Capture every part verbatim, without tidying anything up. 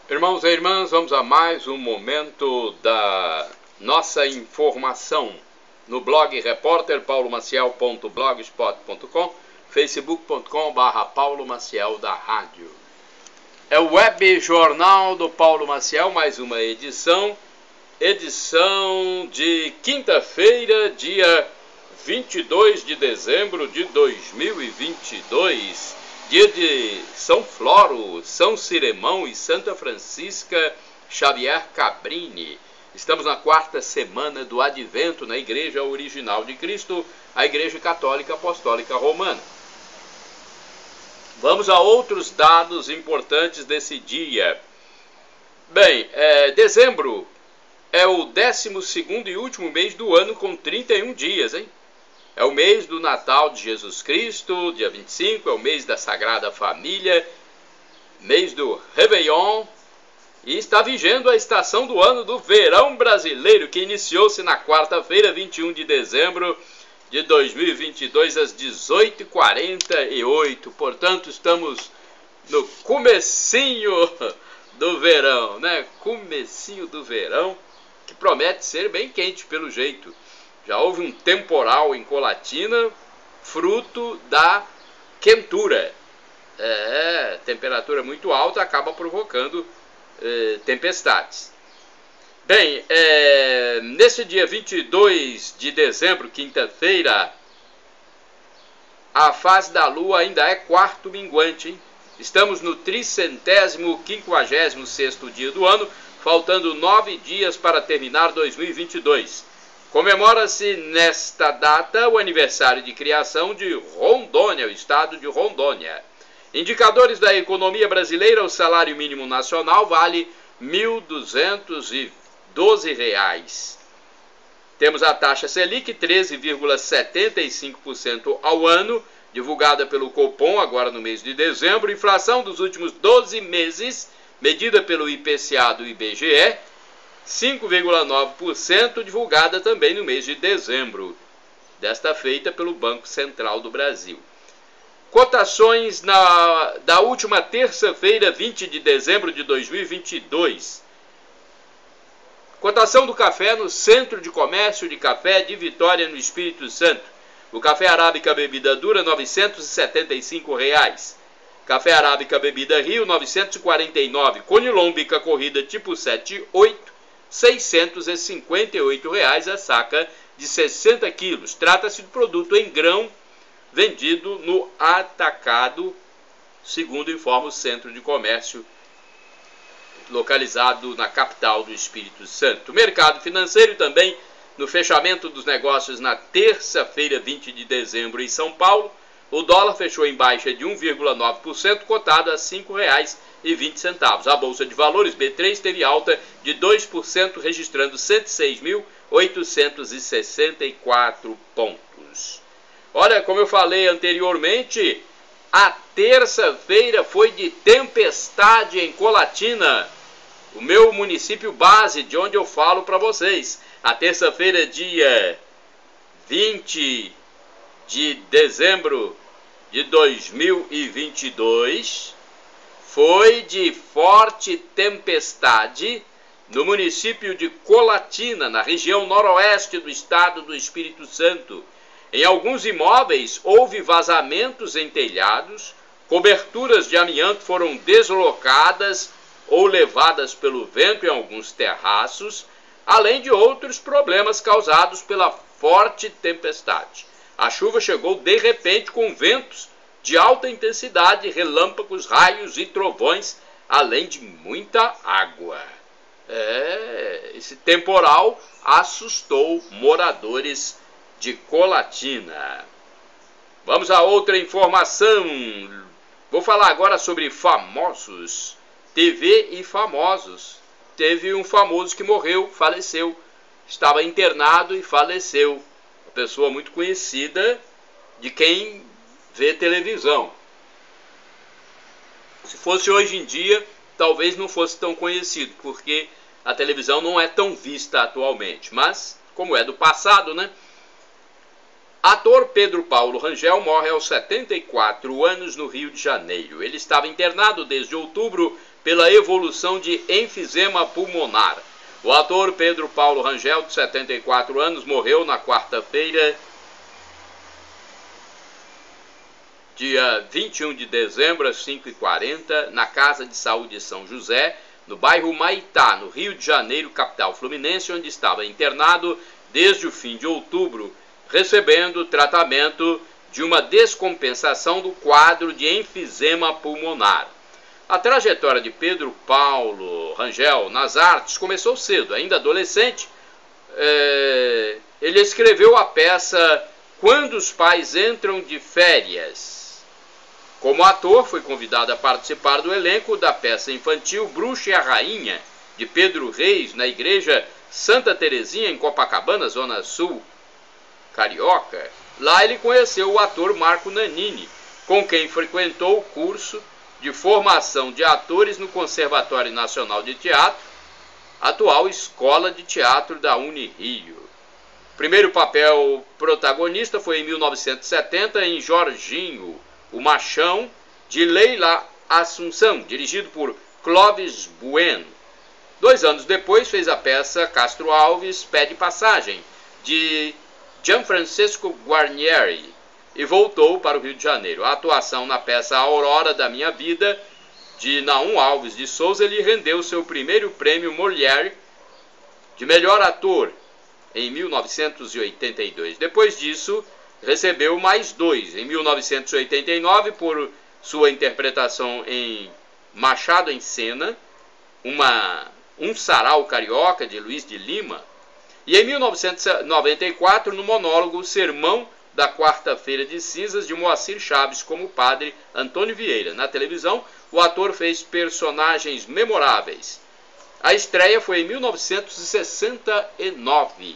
Irmãos e irmãs, vamos a mais um momento da nossa informação no blog repórter paulo maciel ponto blogspot ponto com, facebook ponto com barra paulo maciel da rádio. É o web jornal do Paulo Maciel, mais uma edição, edição de quinta-feira, dia vinte e dois de dezembro de dois mil e vinte e dois, dia de São Floro, São Ciremão e Santa Francisca Xavier Cabrini. Estamos na quarta semana do Advento na Igreja Original de Cristo, a Igreja Católica Apostólica Romana. Vamos a outros dados importantes desse dia. Bem, é, dezembro é o décimo segundo e último mês do ano com trinta e um dias, hein? É o mês do Natal de Jesus Cristo, dia vinte e cinco, é o mês da Sagrada Família, mês do Réveillon, e está vigendo a estação do ano do verão brasileiro, que iniciou-se na quarta-feira, vinte e um de dezembro de dois mil e vinte e dois, às dezoito e quarenta e oito. Portanto, estamos no comecinho do verão, né? Comecinho do verão, que promete ser bem quente pelo jeito. Já houve um temporal em Colatina, fruto da quentura. É, temperatura muito alta acaba provocando é, tempestades. Bem, é, nesse dia vinte e dois de dezembro, quinta-feira, a fase da Lua ainda é quarto minguante, hein? Estamos no tricentésimo quinquagésimo sexto dia do ano, faltando nove dias para terminar dois mil e vinte e dois. Comemora-se nesta data o aniversário de criação de Rondônia, o estado de Rondônia. Indicadores da economia brasileira: o salário mínimo nacional vale mil duzentos e doze reais. Temos a taxa Selic, treze vírgula setenta e cinco por cento ao ano, divulgada pelo Copom agora no mês de dezembro. Inflação dos últimos doze meses, medida pelo I P C A do I B G E, cinco vírgula nove por cento, divulgada também no mês de dezembro, desta feita pelo Banco Central do Brasil. Cotações na, da última terça-feira, vinte de dezembro de dois mil e vinte e dois. Cotação do café no Centro de Comércio de Café de Vitória, no Espírito Santo. O café arábica bebida dura, novecentos e setenta e cinco reais. Café arábica bebida Rio, novecentos e quarenta e nove. Conilon bica corrida tipo sete oito, seiscentos e cinquenta e oito reais a saca de sessenta quilos. Trata-se de produto em grão vendido no atacado, segundo informa o Centro de Comércio localizado na capital do Espírito Santo. O mercado financeiro também, no fechamento dos negócios na terça-feira, vinte de dezembro, em São Paulo, o dólar fechou em baixa de um vírgula nove por cento, cotado a cinco reais e vinte centavos. A Bolsa de Valores B três teve alta de dois por cento, registrando cento e seis mil oitocentos e sessenta e quatro pontos. Olha, como eu falei anteriormente, a terça-feira foi de tempestade em Colatina, o meu município base, de onde eu falo para vocês. A terça-feira, dia vinte de dezembro de dois mil e vinte e dois, foi de forte tempestade no município de Colatina, na região noroeste do estado do Espírito Santo. Em alguns imóveis houve vazamentos em telhados, coberturas de amianto foram deslocadas ou levadas pelo vento em alguns terraços, além de outros problemas causados pela forte tempestade. A chuva chegou de repente com ventos de alta intensidade, relâmpagos, raios e trovões, além de muita água. É, esse temporal assustou moradores de Colatina. Vamos a outra informação. Vou falar agora sobre famosos, T V e famosos. Teve um famoso que morreu, faleceu, estava internado e faleceu. Uma pessoa muito conhecida de quem vê televisão. Se fosse hoje em dia, talvez não fosse tão conhecido, porque a televisão não é tão vista atualmente. Mas, como é do passado, né? Ator Pedro Paulo Rangel morre aos setenta e quatro anos no Rio de Janeiro. Ele estava internado desde outubro pela evolução de enfisema pulmonar. O ator Pedro Paulo Rangel, de setenta e quatro anos, morreu na quarta-feira, dia vinte e um de dezembro, às cinco e quarenta, na Casa de Saúde de São José, no bairro Maitá, no Rio de Janeiro, capital fluminense, onde estava internado desde o fim de outubro, recebendo tratamento de uma descompensação do quadro de enfisema pulmonar. A trajetória de Pedro Paulo Rangel nas artes começou cedo. Ainda adolescente, é, ele escreveu a peça Quando os Pais Entram de Férias. Como ator, foi convidado a participar do elenco da peça infantil Bruxa e a Rainha, de Pedro Reis, na igreja Santa Terezinha, em Copacabana, Zona Sul carioca. Lá ele conheceu o ator Marco Nanini, com quem frequentou o curso de formação de atores no Conservatório Nacional de Teatro, atual Escola de Teatro da Unirio. O primeiro papel protagonista foi em mil novecentos e setenta em Jorginho, o Machão, de Leila Assunção, dirigido por Clóvis Bueno. Dois anos depois fez a peça Castro Alves Pede Passagem, de Gianfrancesco Guarnieri, e voltou para o Rio de Janeiro. A atuação na peça Aurora da Minha Vida, de Naum Alves de Souza, lhe rendeu seu primeiro prêmio Molière de melhor ator em mil novecentos e oitenta e dois. Depois disso, recebeu mais dois, em mil novecentos e oitenta e nove, por sua interpretação em Machado em Cena, uma, um sarau carioca, de Luiz de Lima, e em mil novecentos e noventa e quatro, no monólogo Sermão da Quarta-feira de Cinzas, de Moacir Chaves, como padre Antônio Vieira. Na televisão, o ator fez personagens memoráveis. A estreia foi em mil novecentos e sessenta e nove.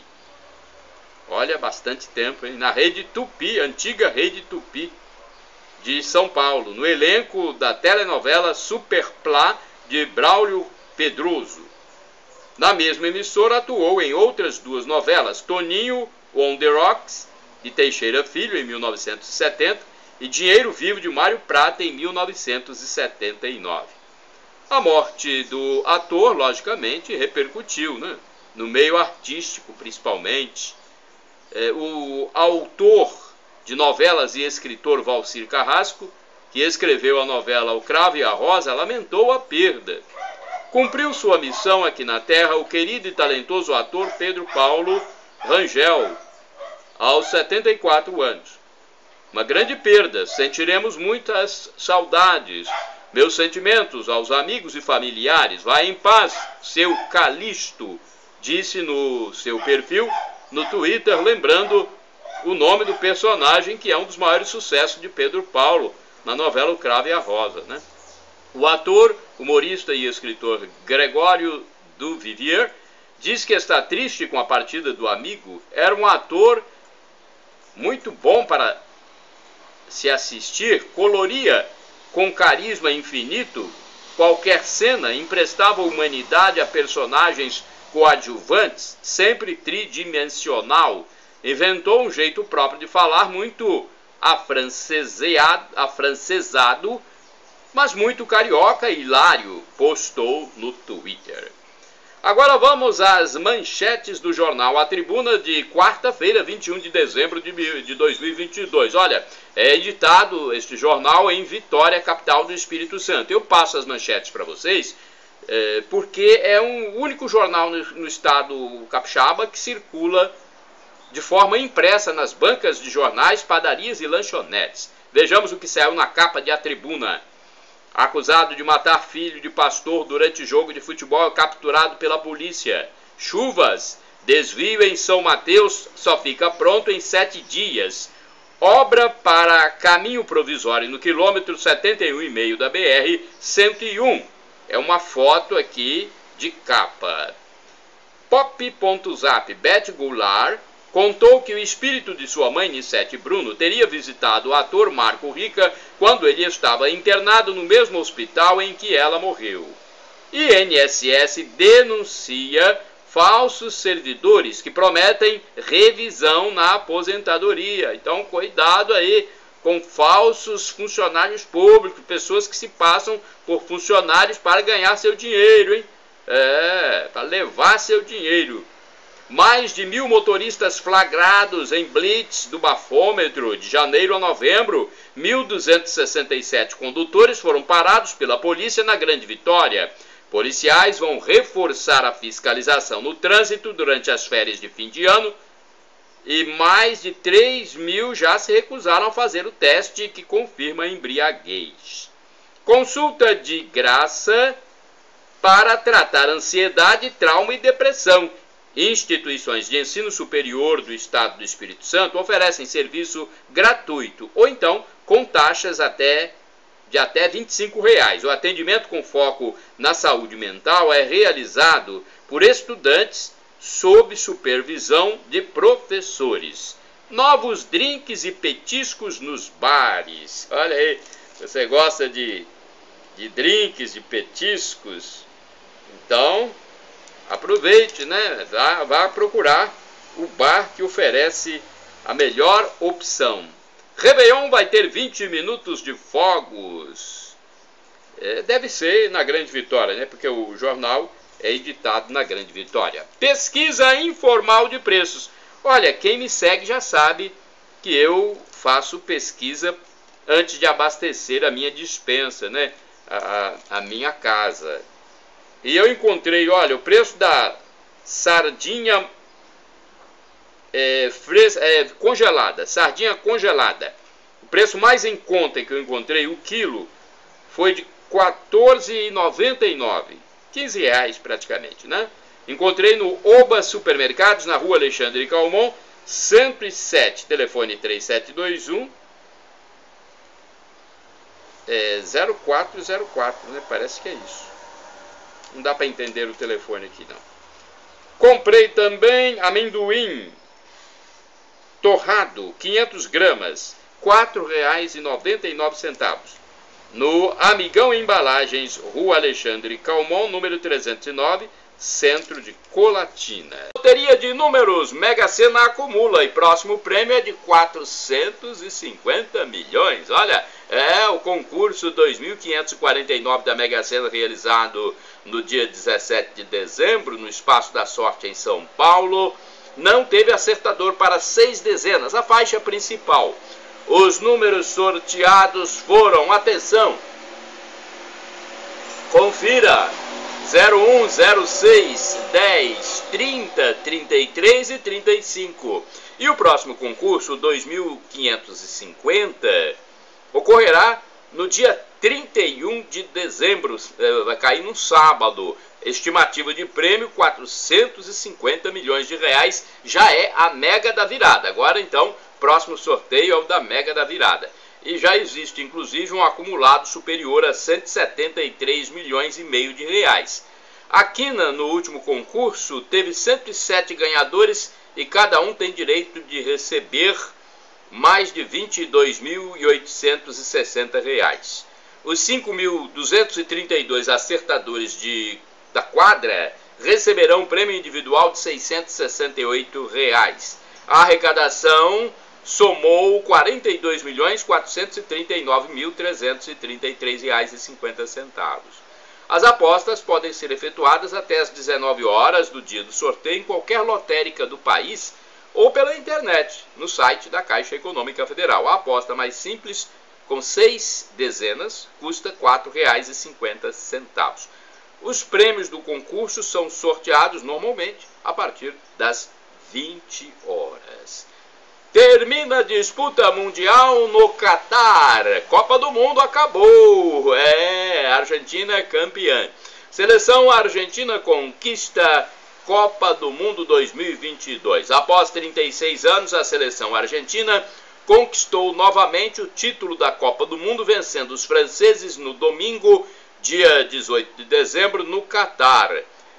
Olha, bastante tempo, hein? Na Rede Tupi, antiga Rede Tupi de São Paulo, no elenco da telenovela Superplá, de Braulio Pedroso. Na mesma emissora atuou em outras duas novelas, Toninho on the Rocks, de Teixeira Filho, em mil novecentos e setenta, e Dinheiro Vivo, de Mário Prata, em mil novecentos e setenta e nove. A morte do ator, logicamente, repercutiu, né? No meio artístico, principalmente. É, o autor de novelas e escritor Valcir Carrasco, que escreveu a novela O Cravo e a Rosa, lamentou a perda. Cumpriu sua missão aqui na Terra o querido e talentoso ator Pedro Paulo Rangel, aos setenta e quatro anos. Uma grande perda, sentiremos muitas saudades. Meus sentimentos aos amigos e familiares. Vá em paz, seu Calixto, disse no seu perfil no Twitter, lembrando o nome do personagem que é um dos maiores sucessos de Pedro Paulo na novela O Cravo e a Rosa, né? O ator, humorista e escritor Gregório Duvivier diz que está triste com a partida do amigo. Era um ator muito bom para se assistir, coloria com carisma infinito qualquer cena, emprestava humanidade a personagens coadjuvantes, sempre tridimensional, inventou um jeito próprio de falar muito afrancesado, afrancesado, mas muito carioca e hilário, postou no Twitter. Agora vamos às manchetes do jornal A Tribuna de quarta-feira, vinte e um de dezembro de dois mil e vinte e dois. Olha, é editado este jornal em Vitória, capital do Espírito Santo. Eu passo as manchetes para vocês é, porque é um único jornal no, no estado capixaba que circula de forma impressa nas bancas de jornais, padarias e lanchonetes. Vejamos o que saiu na capa de A Tribuna. Acusado de matar filho de pastor durante jogo de futebol é capturado pela polícia. Chuvas. Desvio em São Mateus só fica pronto em sete dias. Obra para caminho provisório no quilômetro setenta e um e meio da B R cento e um. É uma foto aqui de capa. Pop.zap. Beth Goulart contou que o espírito de sua mãe, Nissete Bruno, teria visitado o ator Marco Rica quando ele estava internado no mesmo hospital em que ela morreu. I N S S denuncia falsos servidores que prometem revisão na aposentadoria. Então, cuidado aí com falsos funcionários públicos, pessoas que se passam por funcionários para ganhar seu dinheiro, hein? É, para levar seu dinheiro. Mais de mil motoristas flagrados em blitz do bafômetro de janeiro a novembro. mil duzentos e sessenta e sete condutores foram parados pela polícia na Grande Vitória. Policiais vão reforçar a fiscalização no trânsito durante as férias de fim de ano. E mais de três mil já se recusaram a fazer o teste que confirma a embriaguez. Consulta de graça para tratar ansiedade, trauma e depressão. Instituições de ensino superior do Estado do Espírito Santo oferecem serviço gratuito ou então com taxas até, de até vinte e cinco reais. O atendimento com foco na saúde mental é realizado por estudantes sob supervisão de professores. Novos drinks e petiscos nos bares. Olha aí, você gosta de, de drinks, de petiscos? Então, aproveite, né? Vá, vá procurar o bar que oferece a melhor opção. Réveillon vai ter vinte minutos de fogos. É, deve ser na Grande Vitória, né? Porque o jornal é editado na Grande Vitória. Pesquisa informal de preços. Olha, quem me segue já sabe que eu faço pesquisa antes de abastecer a minha despensa, né? A, a minha casa. E eu encontrei, olha, o preço da sardinha é, fres, é, congelada, sardinha congelada. O preço mais em conta que eu encontrei, o quilo, foi de quatorze reais e noventa e nove centavos. quinze reais praticamente, né? Encontrei no Oba Supermercados, na rua Alexandre Calmon, cento e sete, telefone três sete dois um é, zero quatro zero quatro, né? Parece que é isso. Não dá para entender o telefone aqui, não. Comprei também amendoim torrado, quinhentas gramas, quatro reais e noventa e nove centavos. No Amigão Embalagens, Rua Alexandre Calmon, número trezentos e nove, Centro de Colatina. Loteria de números, Mega Sena acumula e próximo prêmio é de quatrocentos e cinquenta milhões. Olha, é o concurso dois mil quinhentos e quarenta e nove da Mega Sena realizado no dia dezessete de dezembro, no Espaço da Sorte em São Paulo. Não teve acertador para seis dezenas, a faixa principal. Os números sorteados foram, atenção, confira, zero um, zero seis, dez, trinta, trinta e três e trinta e cinco. E o próximo concurso, dois mil quinhentos e cinquenta, ocorrerá no dia trinta e um de dezembro, vai cair no sábado. Estimativa de prêmio, quatrocentos e cinquenta milhões de reais, já é a Mega da Virada. Agora, então, próximo sorteio é o da Mega da Virada. E já existe, inclusive, um acumulado superior a cento e setenta e três milhões e meio de reais. A Quina, no último concurso, teve cento e sete ganhadores e cada um tem direito de receber mais de vinte e dois mil oitocentos e sessenta reais. Os cinco mil duzentos e trinta e dois acertadores de, da quadra receberão um prêmio individual de seiscentos e sessenta e oito reais. A arrecadação somou quarenta e dois milhões quatrocentos e trinta e nove mil trezentos e trinta e três reais e cinquenta centavos. As apostas podem ser efetuadas até às dezenove horas do dia do sorteio em qualquer lotérica do país ou pela internet, no site da Caixa Econômica Federal. A aposta mais simples, com seis dezenas, custa quatro reais e cinquenta centavos. Os prêmios do concurso são sorteados normalmente a partir das vinte horas. Termina a disputa mundial no Catar. Copa do Mundo acabou. É, a Argentina é campeã. Seleção argentina conquista Copa do Mundo dois mil e vinte e dois. Após trinta e seis anos, a seleção argentina conquistou novamente o título da Copa do Mundo, vencendo os franceses no domingo, dia dezoito de dezembro, no Catar.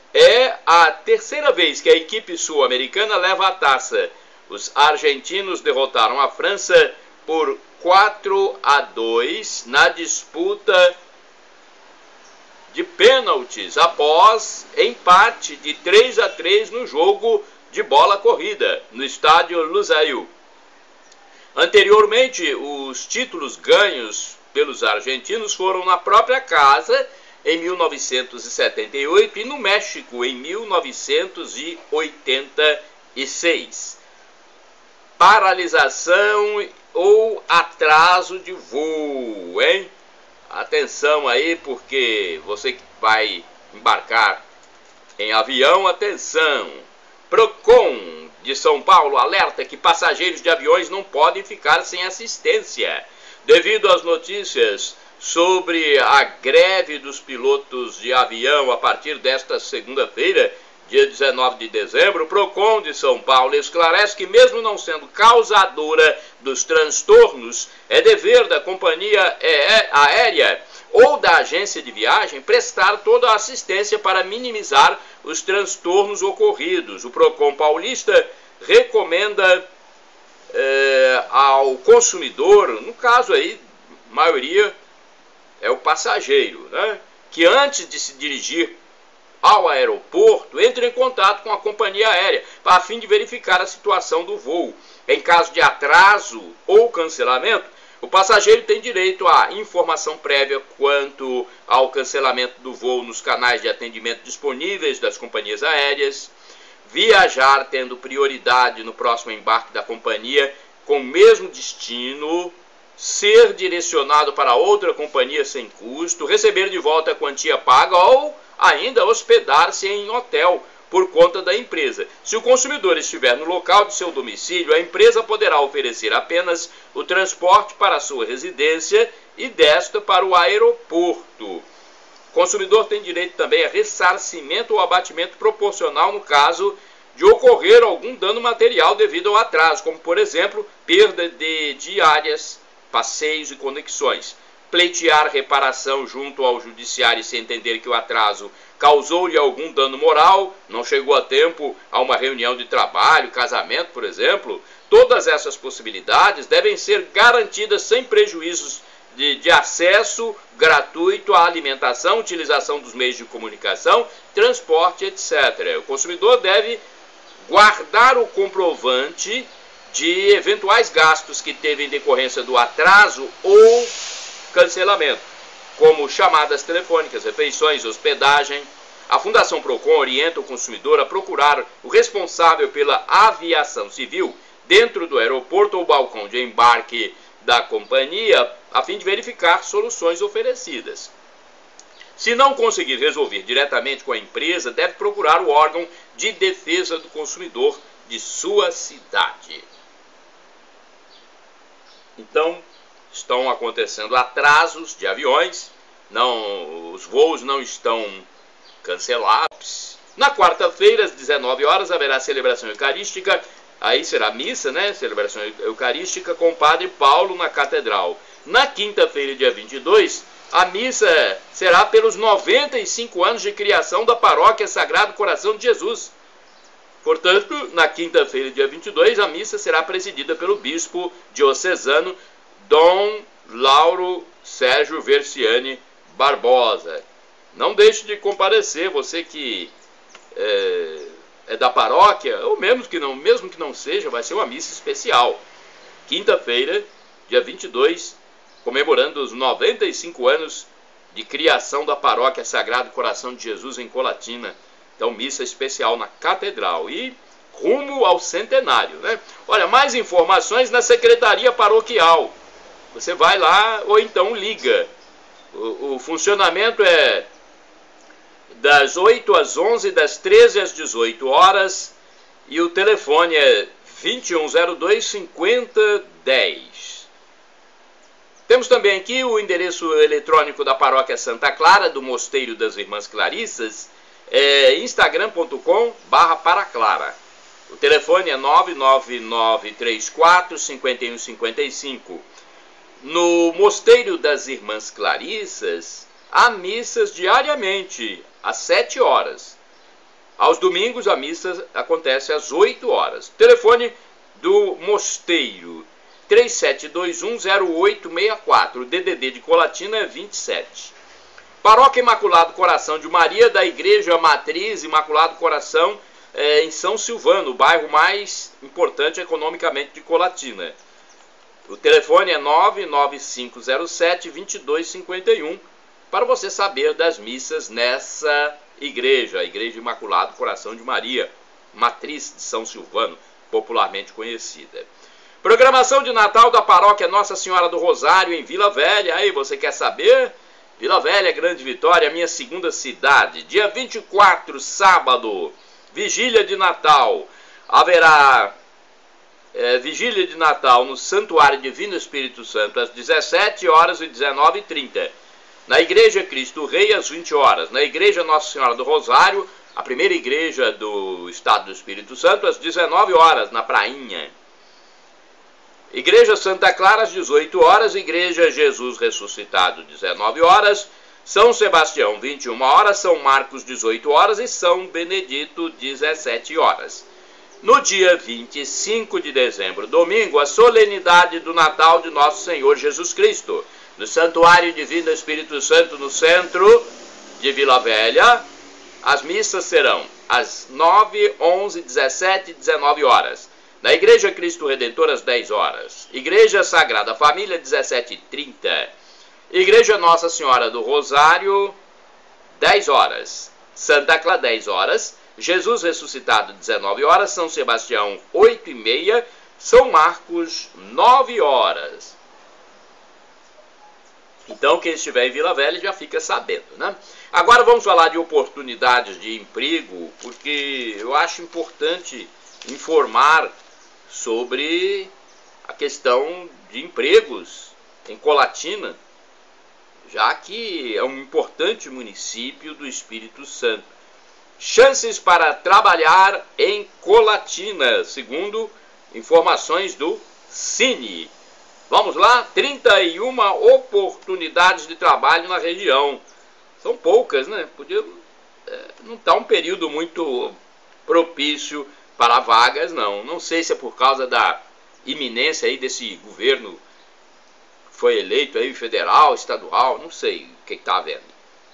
É a terceira vez que a equipe sul-americana leva a taça. Os argentinos derrotaram a França por quatro a dois na disputa de pênaltis após empate de três a três no jogo de bola corrida no estádio Lusail. Anteriormente, os títulos ganhos pelos argentinos foram na própria casa em mil novecentos e setenta e oito e no México em mil novecentos e oitenta e seis. Paralisação ou atraso de voo, hein? Atenção aí, porque você que vai embarcar em avião, atenção. Procon de São Paulo alerta que passageiros de aviões não podem ficar sem assistência devido às notícias sobre a greve dos pilotos de avião a partir desta segunda-feira, dia dezenove de dezembro. O Procon de São Paulo esclarece que, mesmo não sendo causadora dos transtornos, é dever da companhia aérea ou da agência de viagem prestar toda a assistência para minimizar os transtornos ocorridos. O Procon paulista recomenda é, ao consumidor, no caso aí, a maioria é o passageiro, né, que antes de se dirigir ao aeroporto, entre em contato com a companhia aérea, a fim de verificar a situação do voo. Em caso de atraso ou cancelamento, o passageiro tem direito à informação prévia quanto ao cancelamento do voo nos canais de atendimento disponíveis das companhias aéreas, viajar tendo prioridade no próximo embarque da companhia com o mesmo destino, ser direcionado para outra companhia sem custo, receber de volta a quantia paga ou ainda hospedar-se em hotel por conta da empresa. Se o consumidor estiver no local de seu domicílio, a empresa poderá oferecer apenas o transporte para a sua residência e desta para o aeroporto. O consumidor tem direito também a ressarcimento ou abatimento proporcional no caso de ocorrer algum dano material devido ao atraso, como, por exemplo, perda de diárias, passeios e conexões. Pleitear reparação junto ao judiciário se entender que o atraso causou-lhe algum dano moral, não chegou a tempo a uma reunião de trabalho, casamento, por exemplo. Todas essas possibilidades devem ser garantidas sem prejuízos de, de acesso gratuito à alimentação, utilização dos meios de comunicação, transporte, etcétera. O consumidor deve guardar o comprovante de eventuais gastos que teve em decorrência do atraso ou cancelamento, como chamadas telefônicas, refeições, hospedagem. A Fundação Procon orienta o consumidor a procurar o responsável pela aviação civil dentro do aeroporto ou balcão de embarque da companhia, a fim de verificar soluções oferecidas. Se não conseguir resolver diretamente com a empresa, deve procurar o órgão de defesa do consumidor de sua cidade. Então, estão acontecendo atrasos de aviões, não, os voos não estão cancelados. Na quarta-feira, às dezenove horas, haverá celebração eucarística, aí será missa, né? Celebração eucarística com o Padre Paulo na Catedral. Na quinta-feira, dia vinte e dois, a missa será pelos noventa e cinco anos de criação da Paróquia Sagrado Coração de Jesus. Portanto, na quinta-feira, dia vinte e dois, a missa será presidida pelo bispo diocesano Dom Lauro Sérgio Versiani Barbosa. Não deixe de comparecer, você que é, é da paróquia, ou mesmo que, não, mesmo que não seja, vai ser uma missa especial. Quinta-feira, dia vinte e dois, comemorando os noventa e cinco anos de criação da Paróquia Sagrado Coração de Jesus em Colatina. Então, missa especial na Catedral e rumo ao centenário, né? Olha, mais informações na Secretaria Paroquial. Você vai lá ou então liga. O, o funcionamento é das oito às onze, das treze às dezoito horas, e o telefone é vinte e um zero dois, cinquenta dez. Temos também aqui o endereço eletrônico da Paróquia Santa Clara, do Mosteiro das Irmãs Clarissas, é instagram ponto com barra paraclara. O telefone é nove nove nove três quatro, cinco um cinco cinco. No Mosteiro das Irmãs Clarissas, há missas diariamente, às sete horas. Aos domingos, a missa acontece às oito horas. O telefone do Mosteiro, três sete dois um, zero oito seis quatro. O D D D de Colatina é vinte e sete. Paróquia Imaculado Coração de Maria, da Igreja Matriz Imaculado Coração, é, em São Silvano, o bairro mais importante economicamente de Colatina. O telefone é nove nove cinco zero sete, dois dois cinco um para você saber das missas nessa igreja, a Igreja Imaculado Coração de Maria, Matriz de São Silvano, popularmente conhecida. Programação de Natal da Paróquia Nossa Senhora do Rosário, em Vila Velha. Aí, você quer saber? Vila Velha, Grande Vitória, minha segunda cidade. Dia vinte e quatro, sábado, vigília de Natal. Haverá é, vigília de Natal no Santuário Divino Espírito Santo, às dezessete horas e dezenove e trinta. Na Igreja Cristo Rei, às vinte horas. Na Igreja Nossa Senhora do Rosário, a primeira igreja do Estado do Espírito Santo, às dezenove horas, na Prainha. Igreja Santa Clara, às dezoito horas, Igreja Jesus Ressuscitado, dezenove horas, São Sebastião, vinte e uma horas, São Marcos, dezoito horas e São Benedito, dezessete horas. No dia vinte e cinco de dezembro, domingo, a solenidade do Natal de Nosso Senhor Jesus Cristo, no Santuário Divino Espírito Santo, no centro de Vila Velha. As missas serão às nove, onze, dezessete e dezenove horas. Na Igreja Cristo Redentor, às dez horas. Igreja Sagrada Família, dezessete e trinta. Igreja Nossa Senhora do Rosário, dez horas. Santa Clara, dez horas. Jesus Ressuscitado, dezenove horas. São Sebastião, oito e meia. São Marcos, nove horas. Então, quem estiver em Vila Velha já fica sabendo, né? Agora vamos falar de oportunidades de emprego, porque eu acho importante informar sobre a questão de empregos em Colatina, já que é um importante município do Espírito Santo. Chances para trabalhar em Colatina, segundo informações do Cine. Vamos lá, trinta e uma oportunidades de trabalho na região. São poucas, né? Podia, é, não está um período muito propício para vagas, não. Não sei se é por causa da iminência aí desse governo que foi eleito aí, federal, estadual, não sei o que está havendo.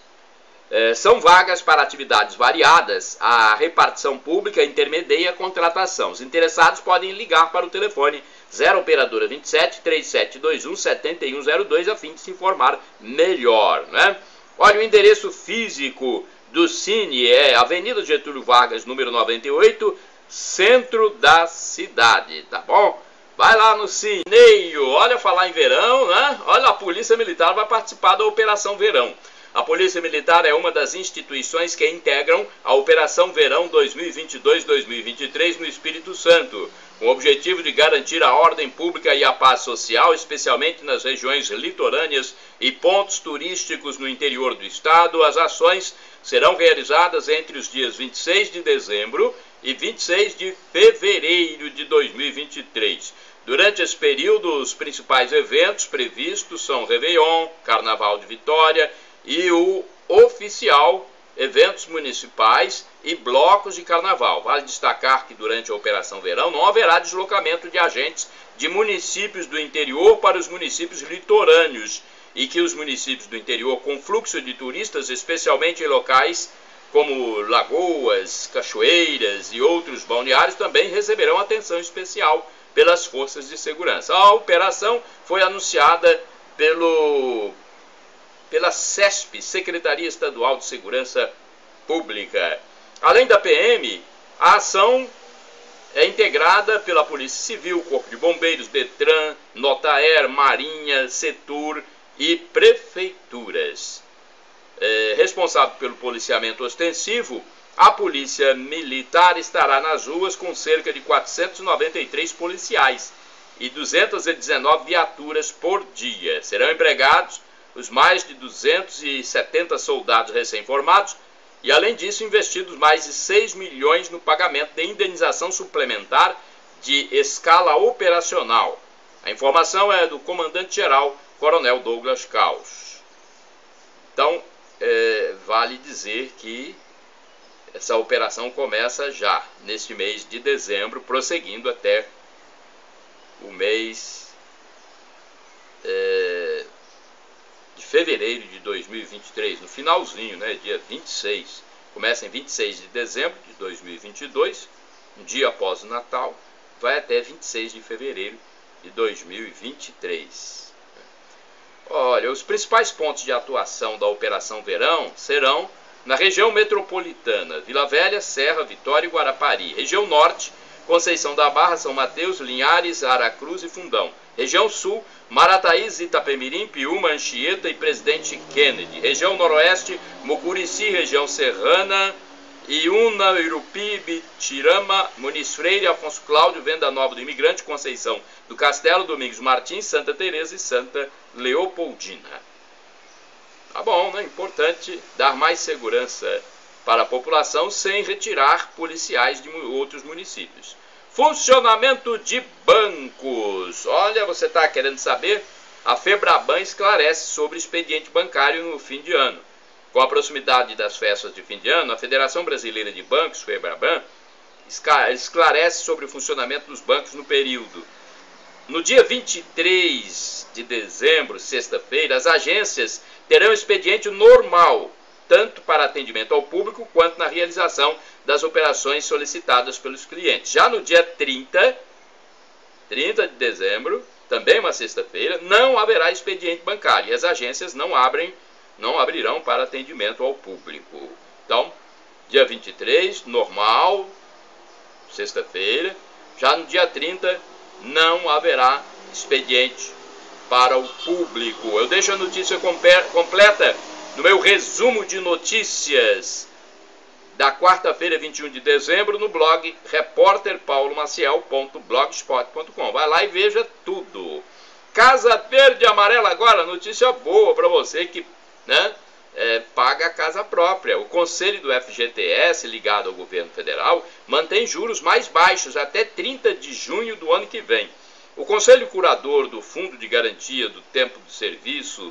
É, são vagas para atividades variadas, a repartição pública intermedia a contratação. Os interessados podem ligar para o telefone zero operadora vinte e sete, três sete dois um, sete um zero dois a fim de se informar melhor, né? Olha, o endereço físico do Cine é Avenida Getúlio Vargas, número noventa e oito, centro da cidade, tá bom? Vai lá no Cineio. Olha, falar em verão, né? Olha, a Polícia Militar vai participar da Operação Verão. A Polícia Militar é uma das instituições que integram a Operação Verão dois mil e vinte e dois dois mil e vinte e três no Espírito Santo, com o objetivo de garantir a ordem pública e a paz social, especialmente nas regiões litorâneas e pontos turísticos no interior do estado. As ações serão realizadas entre os dias vinte e seis de dezembro e vinte e seis de fevereiro de dois mil e vinte e três. Durante esse período, os principais eventos previstos são Réveillon, Carnaval de Vitória e o oficial, eventos municipais e blocos de carnaval. Vale destacar que durante a Operação Verão não haverá deslocamento de agentes de municípios do interior para os municípios litorâneos e que os municípios do interior com fluxo de turistas, especialmente em locais como lagoas, cachoeiras e outros balneários, também receberão atenção especial pelas forças de segurança. A operação foi anunciada pelo... pela SESP, Secretaria Estadual de Segurança Pública. Além da P M, a ação é integrada pela Polícia Civil, Corpo de Bombeiros, Detran, Notaer, Marinha, Setur e Prefeituras. É, responsável pelo policiamento ostensivo, a Polícia Militar estará nas ruas com cerca de quatrocentos e noventa e três policiais e duzentas e dezenove viaturas por dia. Serão empregados os mais de duzentos e setenta soldados recém-formados e, além disso, investidos mais de seis milhões no pagamento de indenização suplementar de escala operacional. A informação é do comandante-geral, Coronel Douglas Caos. Então, é, vale dizer que essa operação começa já neste mês de dezembro, prosseguindo até o mês... É, de fevereiro de dois mil e vinte e três, no finalzinho, né, dia vinte e seis. Começa em vinte e seis de dezembro de dois mil e vinte e dois, um dia após o Natal, vai até vinte e seis de fevereiro de dois mil e vinte e três. Olha, os principais pontos de atuação da Operação Verão serão na região metropolitana, Vila Velha, Serra, Vitória e Guarapari. Região Norte, Conceição da Barra, São Mateus, Linhares, Aracruz e Fundão. Região Sul, Marataízes, Itapemirim, Piúma, Anchieta e Presidente Kennedy. Região Noroeste, Mucurici, região Serrana, Iúna, Urupi, Bitirama, Muniz Freire, Afonso Cláudio, Venda Nova do Imigrante, Conceição do Castelo, Domingos Martins, Santa Teresa e Santa Leopoldina. Tá bom, né? Importante dar mais segurança para a população sem retirar policiais de outros municípios. Funcionamento de bancos. Olha, você está querendo saber? A FEBRABAN esclarece sobre expediente bancário no fim de ano. Com a proximidade das festas de fim de ano, a Federação Brasileira de Bancos, FEBRABAN, esclarece sobre o funcionamento dos bancos no período. No dia vinte e três de dezembro, sexta-feira, as agências terão expediente normal, tanto para atendimento ao público quanto na realização das operações solicitadas pelos clientes. Já no dia trinta, trinta de dezembro, também uma sexta-feira, não haverá expediente bancário e as agências não abrem, não abrirão para atendimento ao público. Então, dia vinte e três, normal, sexta-feira. Já no dia trinta, não haverá expediente para o público. Eu deixo a notícia completa no meu resumo de notícias da quarta-feira, vinte e um de dezembro, no blog repórter paulo maciel ponto blogspot ponto com. Vai lá e veja tudo. Casa Verde e Amarela agora, notícia boa para você que, né, é, paga a casa própria. O Conselho do F G T S, ligado ao governo federal, mantém juros mais baixos até trinta de junho do ano que vem. O Conselho Curador do Fundo de Garantia do Tempo do Serviço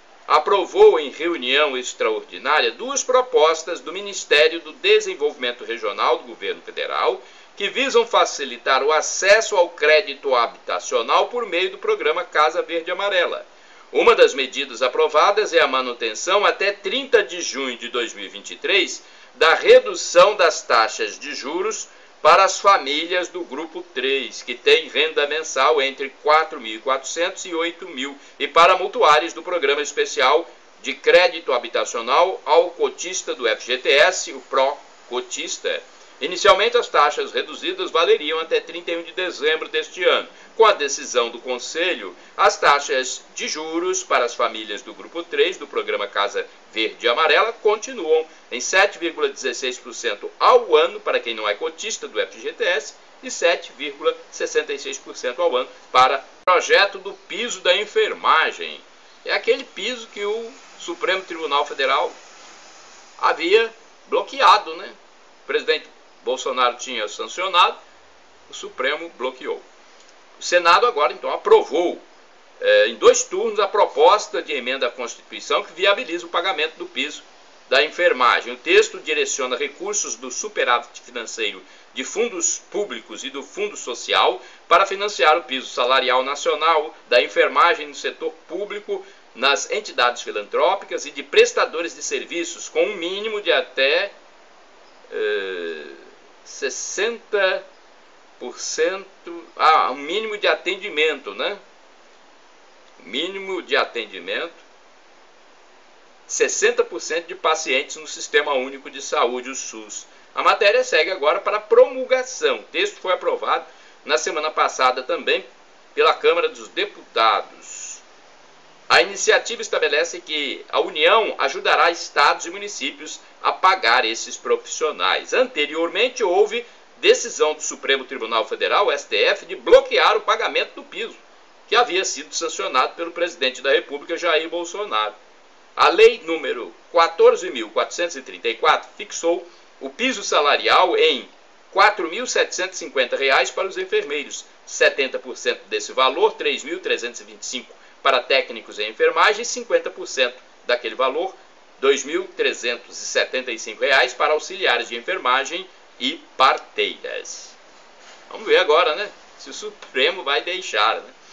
aprovou em reunião extraordinária duas propostas do Ministério do Desenvolvimento Regional do Governo Federal que visam facilitar o acesso ao crédito habitacional por meio do programa Casa Verde e Amarela. Uma das medidas aprovadas é a manutenção até trinta de junho de dois mil e vinte e três da redução das taxas de juros para as famílias do grupo três, que têm renda mensal entre quatro mil e quatrocentos e oito mil, e para mutuários do Programa Especial de Crédito Habitacional ao cotista do F G T S, o pró-cotista. Inicialmente, as taxas reduzidas valeriam até trinta e um de dezembro deste ano. Com a decisão do Conselho, as taxas de juros para as famílias do Grupo três do programa Casa Verde e Amarela continuam em sete vírgula dezesseis por cento ao ano para quem não é cotista do F G T S e sete vírgula sessenta e seis por cento ao ano para o projeto do piso da enfermagem. É aquele piso que o Supremo Tribunal Federal havia bloqueado, né? O presidente Bolsonaro tinha sancionado, o Supremo bloqueou. O Senado agora, então, aprovou eh, em dois turnos a proposta de emenda à Constituição que viabiliza o pagamento do piso da enfermagem. O texto direciona recursos do superávit financeiro de fundos públicos e do Fundo Social para financiar o piso salarial nacional da enfermagem no setor público, nas entidades filantrópicas e de prestadores de serviços, com um mínimo de até eh, sessenta por cento, ah, um mínimo de atendimento, né? Mínimo de atendimento, sessenta por cento de pacientes no Sistema Único de Saúde, o SUS. A matéria segue agora para promulgação. O texto foi aprovado na semana passada também pela Câmara dos Deputados. A iniciativa estabelece que a União ajudará estados e municípios a pagar esses profissionais. Anteriormente, houve decisão do Supremo Tribunal Federal, S T F, de bloquear o pagamento do piso, que havia sido sancionado pelo presidente da República, Jair Bolsonaro. A lei número quatorze mil quatrocentos e trinta e quatro fixou o piso salarial em quatro mil setecentos e cinquenta reais para os enfermeiros, setenta por cento desse valor, três mil trezentos e vinte e cinco reais para técnicos em enfermagem e cinquenta por cento daquele valor, dois mil trezentos e setenta e cinco reais para auxiliares de enfermagem e parteiras. Vamos ver agora, né, se o Supremo vai deixar, né?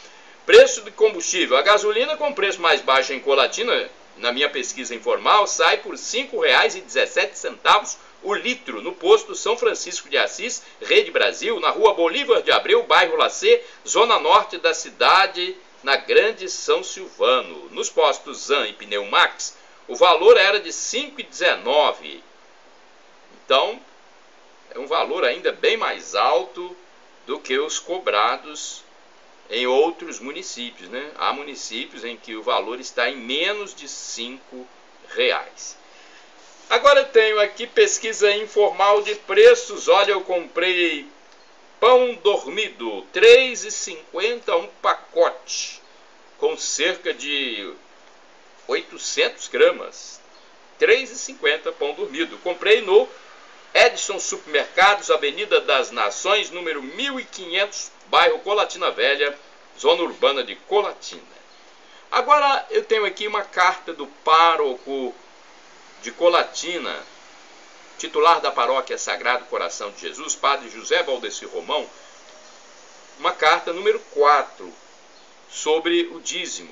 Preço de combustível. A gasolina com preço mais baixo em Colatina, na minha pesquisa informal, sai por cinco reais e dezessete centavos o litro no posto São Francisco de Assis, Rede Brasil, na rua Bolívar de Abreu, bairro Lacê, zona norte da cidade, na Grande São Silvano. Nos postos Zan e Pneumax, o valor era de cinco reais e dezenove centavos. Então, é um valor ainda bem mais alto do que os cobrados em outros municípios, né? Há municípios em que o valor está em menos de cinco reais. Agora eu tenho aqui pesquisa informal de preços. Olha, eu comprei pão dormido, três reais e cinquenta centavos um pacote, com cerca de oitocentos gramas. três reais e cinquenta centavos pão dormido. Comprei no Edson Supermercados, Avenida das Nações, número mil e quinhentos, bairro Colatina Velha, zona urbana de Colatina. Agora eu tenho aqui uma carta do pároco de Colatina, titular da paróquia Sagrado Coração de Jesus, Padre José Valdeci Romão, uma carta número quatro, sobre o dízimo.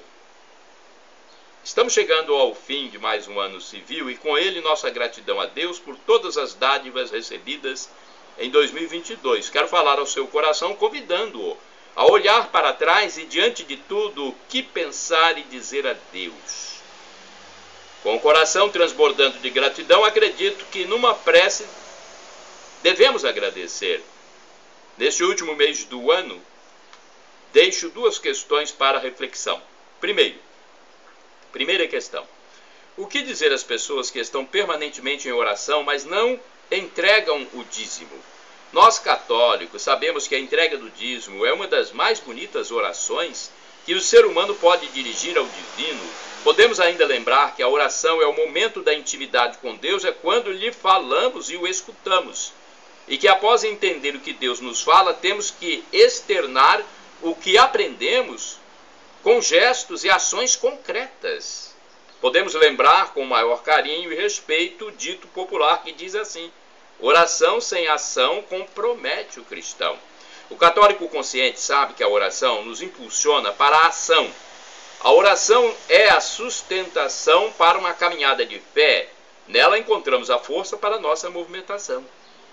Estamos chegando ao fim de mais um ano civil e com ele nossa gratidão a Deus por todas as dádivas recebidas em dois mil e vinte e dois. Quero falar ao seu coração convidando-o a olhar para trás e diante de tudo o que pensar e dizer a Deus. Com o coração transbordando de gratidão, acredito que numa prece devemos agradecer. Neste último mês do ano, deixo duas questões para reflexão. Primeiro, Primeira questão. O que dizer às pessoas que estão permanentemente em oração, mas não entregam o dízimo? Nós, católicos, sabemos que a entrega do dízimo é uma das mais bonitas orações que o ser humano pode dirigir ao divino. Podemos ainda lembrar que a oração é o momento da intimidade com Deus, é quando lhe falamos e o escutamos. E que após entender o que Deus nos fala, temos que externar o que aprendemos com gestos e ações concretas. Podemos lembrar com maior carinho e respeito o dito popular que diz assim: oração sem ação compromete o cristão. O católico consciente sabe que a oração nos impulsiona para a ação. A oração é a sustentação para uma caminhada de fé. Nela encontramos a força para a nossa movimentação.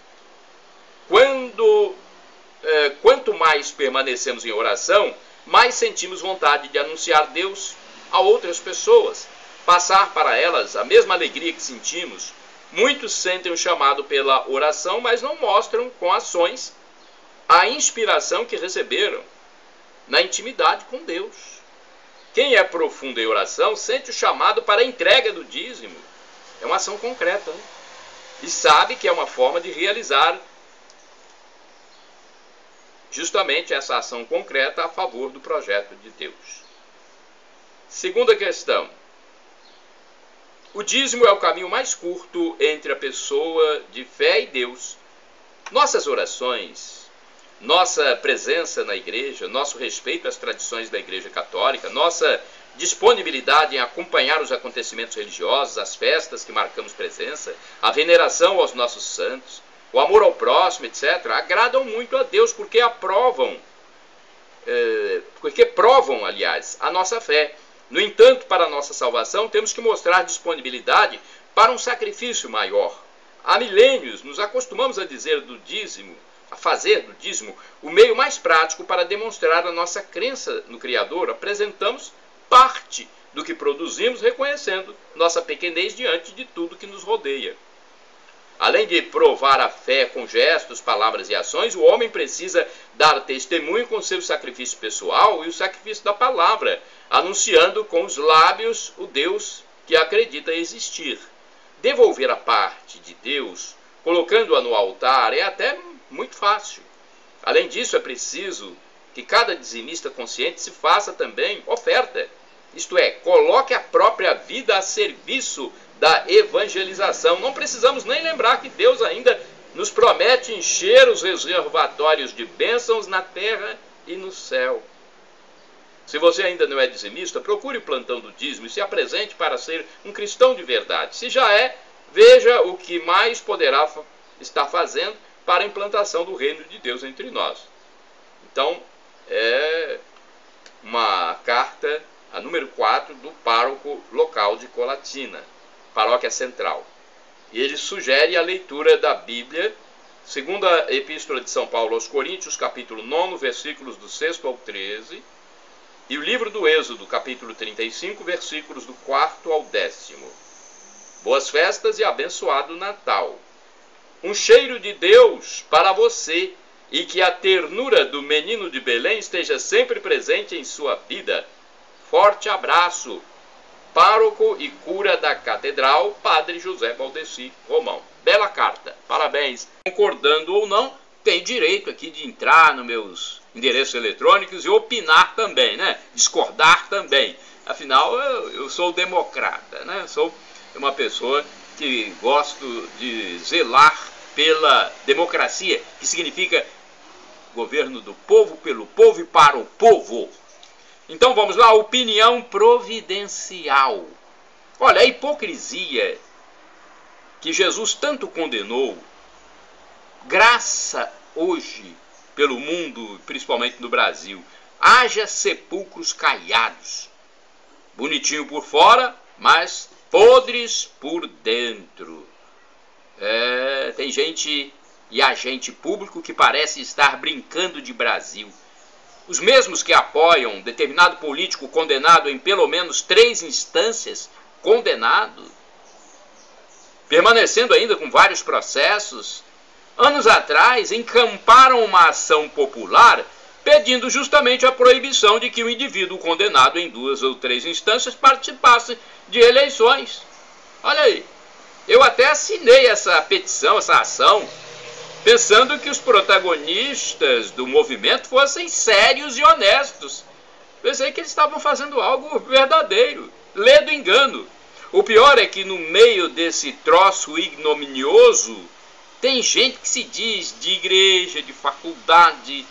Quando, eh, quanto mais permanecemos em oração, mais sentimos vontade de anunciar Deus a outras pessoas, passar para elas a mesma alegria que sentimos. Muitos sentem o chamado pela oração, mas não mostram com ações a inspiração que receberam na intimidade com Deus. Quem é profundo em oração sente o chamado para a entrega do dízimo. É uma ação concreta, né? E sabe que é uma forma de realizar justamente essa ação concreta a favor do projeto de Deus. Segunda questão. O dízimo é o caminho mais curto entre a pessoa de fé e Deus. Nossas orações, nossa presença na igreja, nosso respeito às tradições da Igreja Católica, nossa disponibilidade em acompanhar os acontecimentos religiosos, as festas que marcamos presença, a veneração aos nossos santos, o amor ao próximo, etcétera, agradam muito a Deus porque aprovam, eh, porque provam, aliás, a nossa fé. No entanto, para a nossa salvação, temos que mostrar disponibilidade para um sacrifício maior. Há milênios nos acostumamos a dizer do dízimo, a fazer do dízimo, o meio mais prático para demonstrar a nossa crença no Criador. Apresentamos parte do que produzimos, reconhecendo nossa pequenez diante de tudo que nos rodeia. Além de provar a fé com gestos, palavras e ações, o homem precisa dar testemunho com seu sacrifício pessoal e o sacrifício da palavra, anunciando com os lábios o Deus que acredita existir. Devolver a parte de Deus, colocando-a no altar, é até muito fácil. Além disso, é preciso que cada dizimista consciente se faça também oferta. Isto é, coloque a própria vida a serviço da evangelização. Não precisamos nem lembrar que Deus ainda nos promete encher os reservatórios de bênçãos na terra e no céu. Se você ainda não é dizimista, procure o plantão do dízimo e se apresente para ser um cristão de verdade. Se já é, veja o que mais poderá estar fazendo para a implantação do reino de Deus entre nós. Então, é uma carta, a número quatro, do pároco local de Colatina, paróquia central. E ele sugere a leitura da Bíblia, segundo a Epístola de São Paulo aos Coríntios, capítulo nove, versículos do sexto ao treze, e o livro do Êxodo, capítulo trinta e cinco, versículos do quarto ao décimo. Boas festas e abençoado Natal. Um cheiro de Deus para você, e que a ternura do menino de Belém esteja sempre presente em sua vida. Forte abraço. Pároco e cura da Catedral, Padre José Valdeci Romão. Bela carta, parabéns. Concordando ou não, tem direito aqui de entrar nos meus endereços eletrônicos e opinar também, né? Discordar também. Afinal, eu, eu sou democrata, né? Sou uma pessoa que gosto de zelar pela democracia, que significa governo do povo, pelo povo e para o povo. Então vamos lá, opinião providencial. Olha, a hipocrisia que Jesus tanto condenou, graça hoje pelo mundo, principalmente no Brasil, haja sepulcros caiados, bonitinho por fora, mas podres por dentro. É, tem gente e agente público que parece estar brincando de Brasil. Os mesmos que apoiam determinado político condenado em pelo menos três instâncias, condenado, permanecendo ainda com vários processos, anos atrás encamparam uma ação popular pedindo justamente a proibição de que o indivíduo condenado em duas ou três instâncias participasse de eleições. Olha aí, eu até assinei essa petição, essa ação, pensando que os protagonistas do movimento fossem sérios e honestos. Pensei que eles estavam fazendo algo verdadeiro, lê do engano. O pior é que no meio desse troço ignominioso, tem gente que se diz de igreja, de faculdade,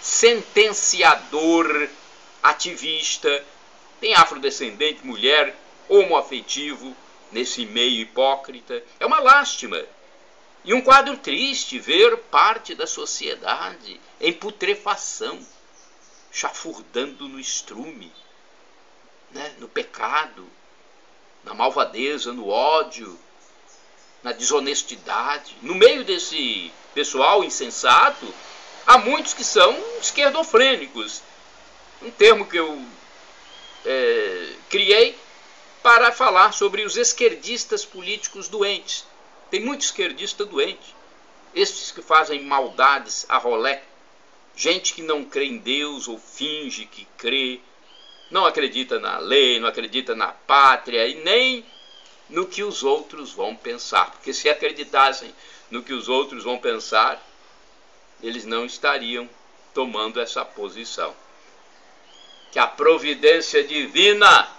sentenciador, ativista, tem afrodescendente, mulher, homoafetivo, nesse meio hipócrita. É uma lástima. E um quadro triste ver parte da sociedade em putrefação, chafurdando no estrume, né, no pecado, na malvadeza, no ódio, na desonestidade. No meio desse pessoal insensato, há muitos que são esquerdofrênicos. Um termo que eu é, criei para falar sobre os esquerdistas políticos doentes. Tem muito esquerdista doente. Esses que fazem maldades a rolé. Gente que não crê em Deus ou finge que crê. Não acredita na lei, não acredita na pátria e nem no que os outros vão pensar. Porque se acreditassem no que os outros vão pensar, eles não estariam tomando essa posição. Que a providência divina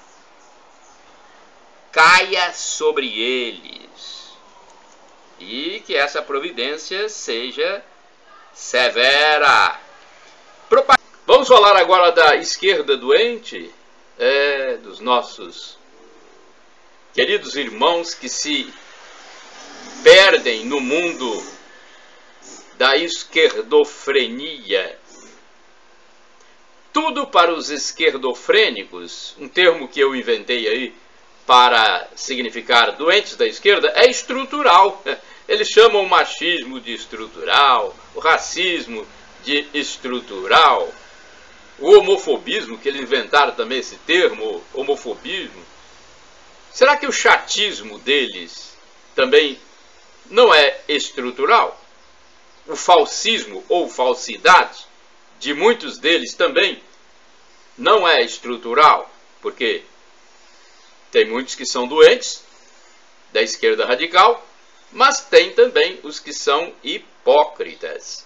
caia sobre eles. E que essa providência seja severa. Vamos falar agora da esquerda doente, é, dos nossos queridos irmãos que se perdem no mundo da esquerdofrenia. Tudo para os esquerdofrênicos, um termo que eu inventei aí para significar doentes da esquerda, é estrutural. Eles chamam o machismo de estrutural, o racismo de estrutural, o homofobismo, que eles inventaram também esse termo, homofobismo. Será que o chatismo deles também não é estrutural? O falsismo ou falsidade de muitos deles também não é estrutural, porque tem muitos que são doentes da esquerda radical, mas tem também os que são hipócritas.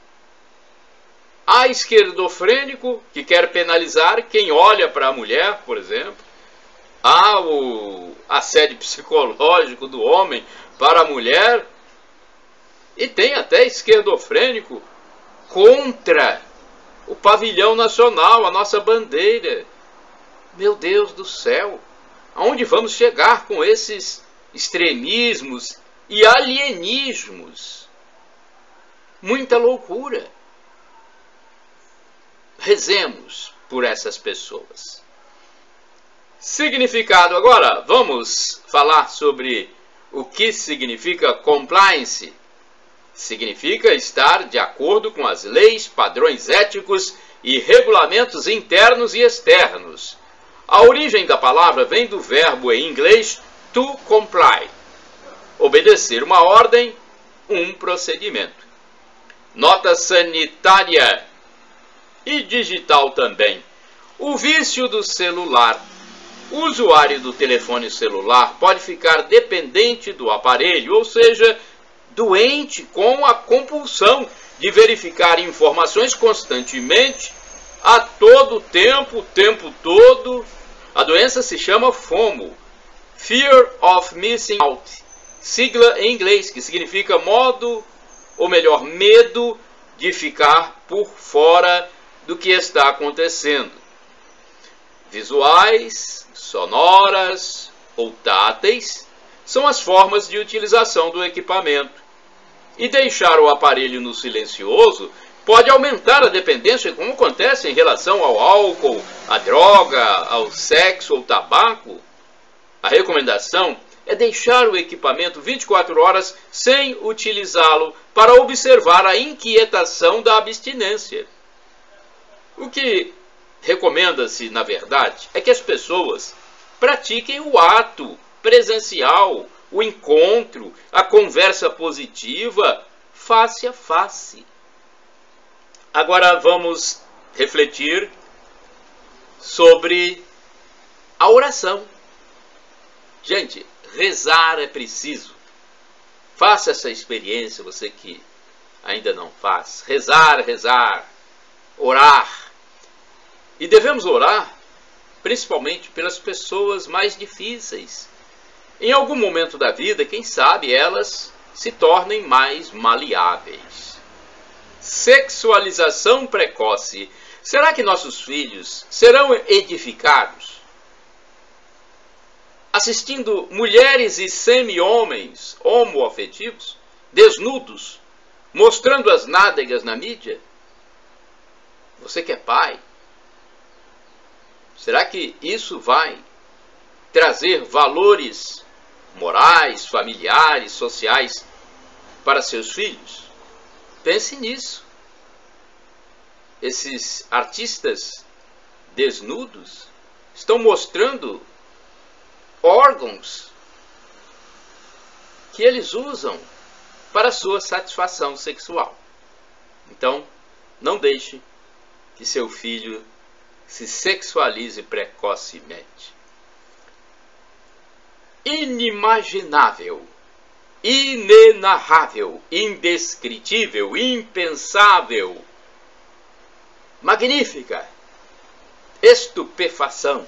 Há esquerdofrênico que quer penalizar quem olha para a mulher, por exemplo. Há o assédio psicológico do homem para a mulher. E tem até esquerdofrênico contra o pavilhão nacional, a nossa bandeira. Meu Deus do céu! Aonde vamos chegar com esses extremismos e alienismos? Muita loucura. Rezemos por essas pessoas. Significado agora, vamos falar sobre o que significa compliance. Significa estar de acordo com as leis, padrões éticos e regulamentos internos e externos. A origem da palavra vem do verbo em inglês to comply. Obedecer uma ordem, um procedimento. Nota sanitária e digital também. O vício do celular. O usuário do telefone celular pode ficar dependente do aparelho, ou seja, doente com a compulsão de verificar informações constantemente, a todo tempo, o tempo todo. A doença se chama FOMO, Fear of Missing Out, sigla em inglês, que significa modo, ou melhor, medo de ficar por fora do que está acontecendo. Visuais, sonoras ou táteis são as formas de utilização do equipamento. E deixar o aparelho no silencioso pode aumentar a dependência, como acontece em relação ao álcool, à droga, ao sexo ou tabaco. A recomendação é deixar o equipamento vinte e quatro horas sem utilizá-lo para observar a inquietação da abstinência. O que recomenda-se, na verdade, é que as pessoas pratiquem o ato presencial, o encontro, a conversa positiva, face a face. Agora vamos refletir sobre a oração. Gente, rezar é preciso. Faça essa experiência, você que ainda não faz. Rezar, rezar, orar. E devemos orar principalmente pelas pessoas mais difíceis. Em algum momento da vida, quem sabe, elas se tornem mais maleáveis. Sexualização precoce. Será que nossos filhos serão edificados assistindo mulheres e semi-homens homoafetivos, desnudos, mostrando as nádegas na mídia? Você que é pai, será que isso vai trazer valores morais, familiares, sociais para seus filhos? Pense nisso. Esses artistas desnudos estão mostrando órgãos que eles usam para sua satisfação sexual. Então, não deixe que seu filho se sexualize precocemente. Inimaginável, inenarrável, indescritível, impensável, magnífica, estupefação.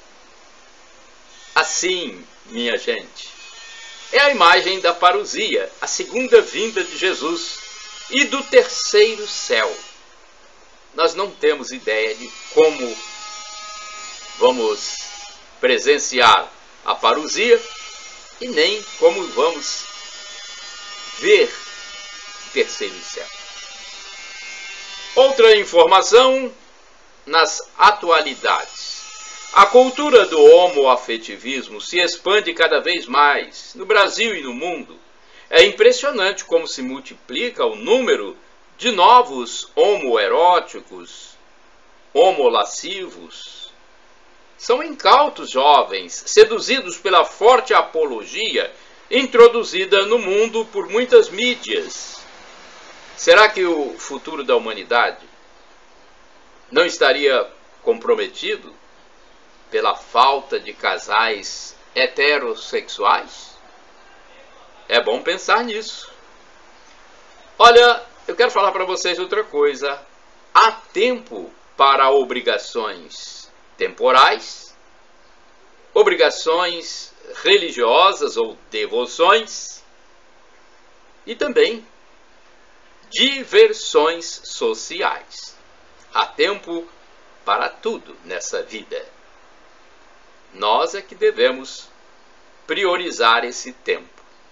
Assim, minha gente, é a imagem da parousia, a segunda vinda de Jesus e do terceiro céu. Nós não temos ideia de como vamos presenciar a parousia e nem como vamos ver o terceiro céu. Outra informação nas atualidades. A cultura do homoafetivismo se expande cada vez mais no Brasil e no mundo. É impressionante como se multiplica o número de novos homoeróticos, homolascivos. São incautos jovens, seduzidos pela forte apologia introduzida no mundo por muitas mídias. Será que o futuro da humanidade não estaria comprometido pela falta de casais heterossexuais? É bom pensar nisso. Olha, eu quero falar para vocês outra coisa. Há tempo para obrigações temporais, obrigações religiosas ou devoções e também diversões sociais. Há tempo para tudo nessa vida. Nós é que devemos priorizar esse tempo.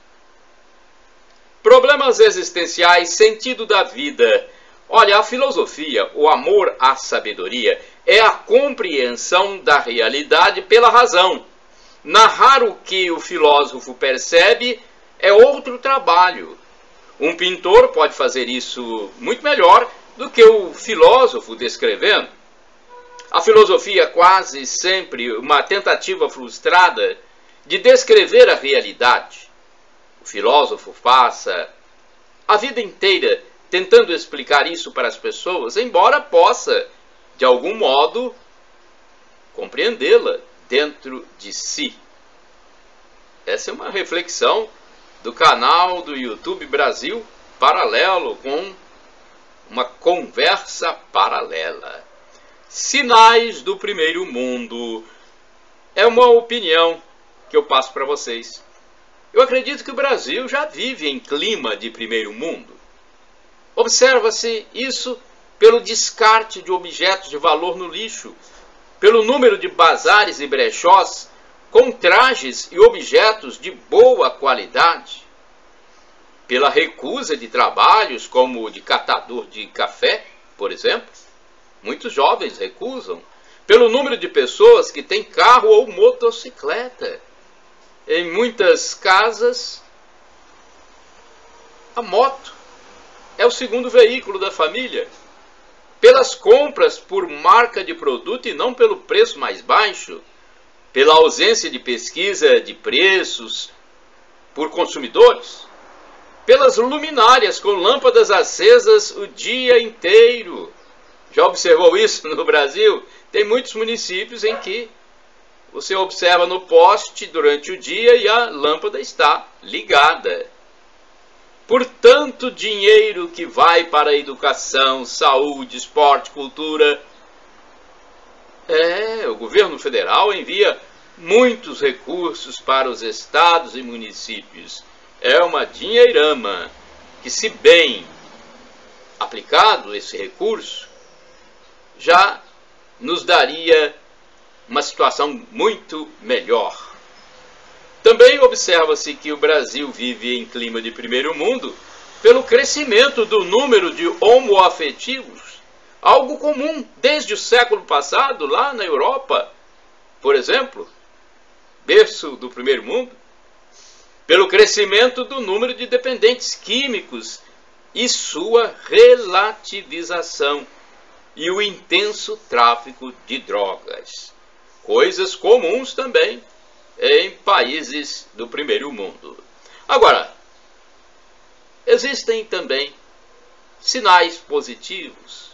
Problemas existenciais, sentido da vida. Olha, a filosofia, o amor à sabedoria, é a compreensão da realidade pela razão. Narrar o que o filósofo percebe é outro trabalho. Um pintor pode fazer isso muito melhor do que o filósofo descrevendo. A filosofia é quase sempre uma tentativa frustrada de descrever a realidade. O filósofo passa a vida inteira tentando explicar isso para as pessoas, embora possa, de algum modo, compreendê-la dentro de si. Essa é uma reflexão do canal do YouTube Brasil Paralelo, com uma conversa paralela. Sinais do primeiro mundo. É uma opinião que eu passo para vocês. Eu acredito que o Brasil já vive em clima de primeiro mundo. Observa-se isso pelo descarte de objetos de valor no lixo, pelo número de bazares e brechós com trajes e objetos de boa qualidade, pela recusa de trabalhos como o de catador de café, por exemplo. Muitos jovens recusam, pelo número de pessoas que têm carro ou motocicleta. Em muitas casas, a moto é o segundo veículo da família. Pelas compras por marca de produto e não pelo preço mais baixo, pela ausência de pesquisa de preços por consumidores, pelas luminárias com lâmpadas acesas o dia inteiro. Já observou isso no Brasil? Tem muitos municípios em que você observa no poste durante o dia e a lâmpada está ligada. Por tanto dinheiro que vai para a educação, saúde, esporte, cultura. É, o governo federal envia muitos recursos para os estados e municípios. É uma dinheirama que, se bem aplicado esse recurso, já nos daria uma situação muito melhor. Também observa-se que o Brasil vive em clima de primeiro mundo pelo crescimento do número de homoafetivos, algo comum desde o século passado lá na Europa, por exemplo, berço do primeiro mundo, pelo crescimento do número de dependentes químicos e sua relativização, e o intenso tráfico de drogas, coisas comuns também em países do primeiro mundo. Agora, existem também sinais positivos,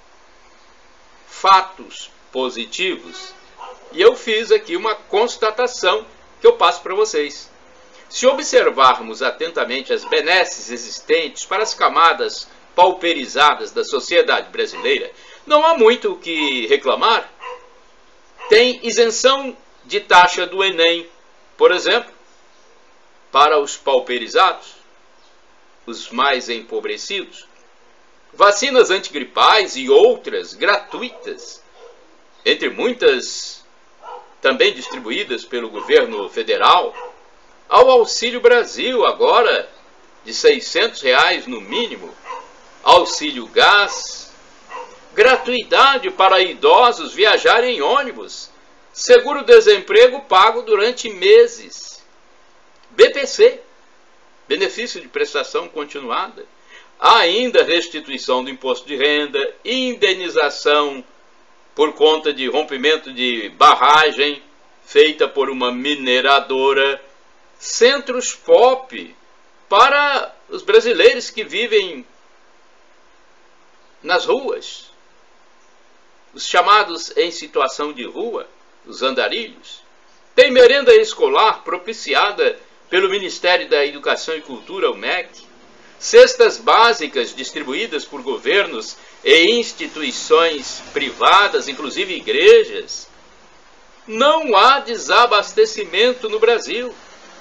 fatos positivos, e eu fiz aqui uma constatação que eu passo para vocês. Se observarmos atentamente as benesses existentes para as camadas pauperizadas da sociedade brasileira, não há muito o que reclamar. Tem isenção de taxa do Enem, por exemplo, para os pauperizados, os mais empobrecidos. Vacinas antigripais e outras gratuitas, entre muitas também distribuídas pelo governo federal. Ao Auxílio Brasil agora de seiscentos reais no mínimo, auxílio gás, gratuidade para idosos viajarem em ônibus, seguro-desemprego pago durante meses, B P C, benefício de prestação continuada, há ainda restituição do imposto de renda, indenização por conta de rompimento de barragem feita por uma mineradora, centros pop para os brasileiros que vivem nas ruas, os chamados em situação de rua, os andarilhos. Tem merenda escolar propiciada pelo Ministério da Educação e Cultura, o M E C, cestas básicas distribuídas por governos e instituições privadas, inclusive igrejas. Não há desabastecimento no Brasil.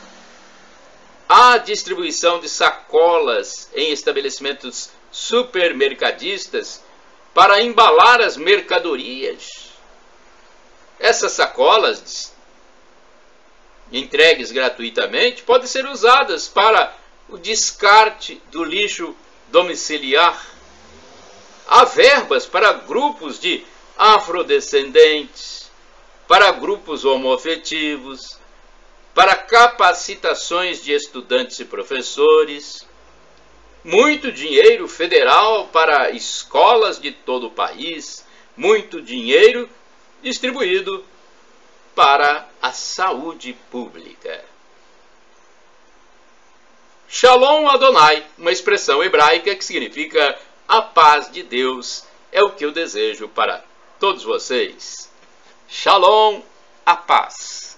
Há distribuição de sacolas em estabelecimentos supermercadistas para embalar as mercadorias. Essas sacolas, entregues gratuitamente, podem ser usadas para o descarte do lixo domiciliar. Há verbas para grupos de afrodescendentes, para grupos homoafetivos, para capacitações de estudantes e professores, muito dinheiro federal para escolas de todo o país, muito dinheiro distribuído para a saúde pública. Shalom Adonai, uma expressão hebraica que significa a paz de Deus, é o que eu desejo para todos vocês. Shalom, a paz.